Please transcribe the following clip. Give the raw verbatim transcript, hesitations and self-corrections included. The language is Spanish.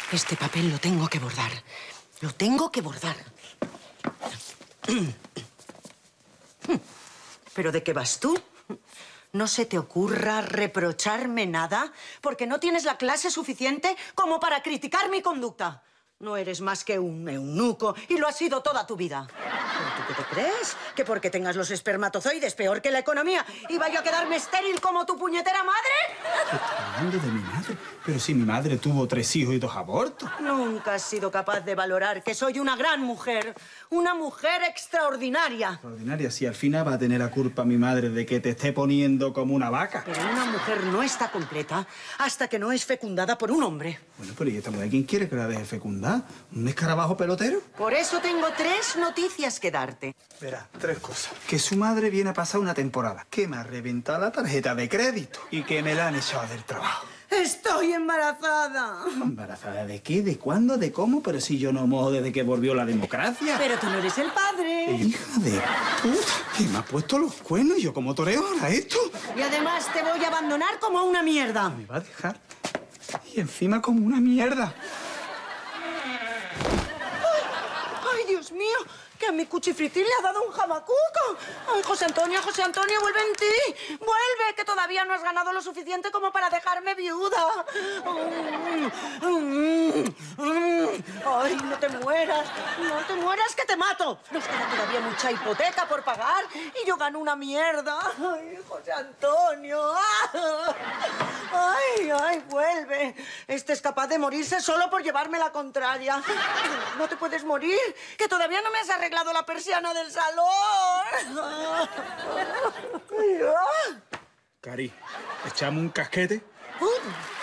Este papel lo tengo que bordar. Lo tengo que bordar. ¿Pero de qué vas tú? No se te ocurra reprocharme nada porque no tienes la clase suficiente como para criticar mi conducta. No eres más que un eunuco y lo has sido toda tu vida. ¿Pero tú qué te crees? ¿Que porque tengas los espermatozoides peor que la economía iba yo a quedarme estéril como tu puñetera madre? ¿Estás hablando de mi madre? Pero si mi madre tuvo tres hijos y dos abortos. Nunca has sido capaz de valorar que soy una gran mujer. Una mujer extraordinaria. Extraordinaria, si al final va a tener la culpa mi madre de que te esté poniendo como una vaca. Pero una mujer no está completa hasta que no es fecundada por un hombre. Bueno, pero ¿y esta mujer quién quiere que la deje fecundar? ¿Un escarabajo pelotero? Por eso tengo tres noticias que darte. Verá, tres cosas. Que su madre viene a pasar una temporada, que me ha reventado la tarjeta de crédito y que me la han echado del trabajo. ¡Estoy embarazada! ¿Embarazada de qué? ¿De cuándo? ¿De cómo? Pero si yo no mojo desde que volvió la democracia. Pero tú no eres el padre. Hija de puta, que me ha puesto los cuernos y yo como toreo ahora esto. Y además te voy a abandonar como una mierda. Me va a dejar. Y encima como una mierda. ¡Ay, Dios mío! Que a mi cuchifritín le ha dado un jamacuco. ¡Ay, José Antonio, José Antonio, vuelve en ti! ¡Vuelve, que todavía no has ganado lo suficiente como para dejarme viuda! ¡Ay, no te mueras! ¡No te mueras, que te mato! Nos queda todavía mucha hipoteca por pagar y yo gano una mierda. ¡Ay, José Antonio! ¡Ay, ay, vuelve! Este es capaz de morirse solo por llevarme la contraria. No te puedes morir, que todavía no me has arreglado la persiana del salón. Cari, echamos un casquete. Uh.